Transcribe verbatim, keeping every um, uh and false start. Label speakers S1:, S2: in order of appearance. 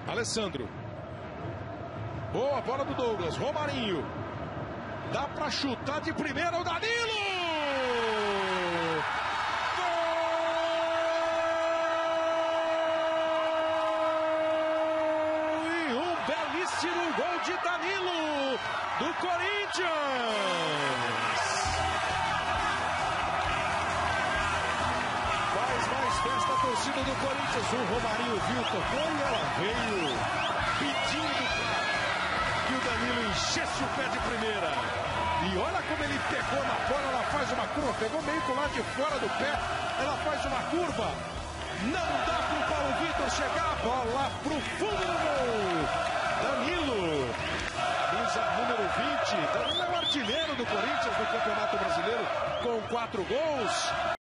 S1: Alessandro. Boa bola do Douglas. Romarinho. Dá pra chutar de primeira o Danilo! Gol! E um belíssimo gol de Danilo do Corinthians! Faz mais festa a torcida do Corinthians. O Romarinho viu, tocou e ela veio pedindo que o Danilo enchesse o pé de primeira. E olha como ele pegou na bola, ela faz uma curva, pegou meio com o lado de fora do pé, ela faz uma curva. Não dá para o Paulo Vitor chegar, a bola pro fundo do gol. Danilo, camisa número vinte, Danilo é o artilheiro do Corinthians no Campeonato Brasileiro com quatro gols.